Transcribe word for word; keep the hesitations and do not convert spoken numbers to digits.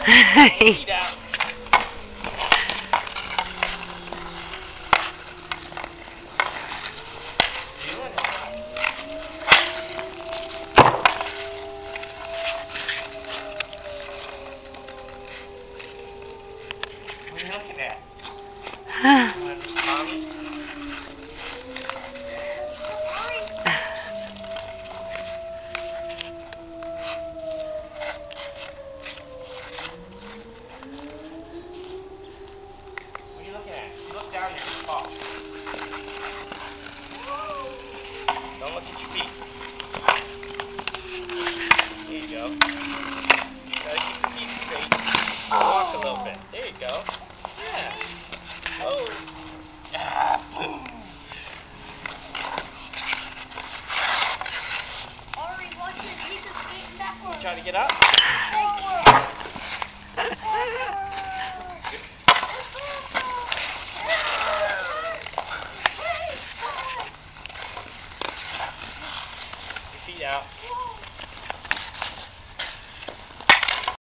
Feet out. What are you looking at? You want to be mommy? Look down there and talk. Don't look at your feet. There you go. Gotta keep your feet straight. Walk a little bit. There you go. Yeah. Oh. Ah, boom. Ari, watch your feet skating backwards. Try to get up? Backward.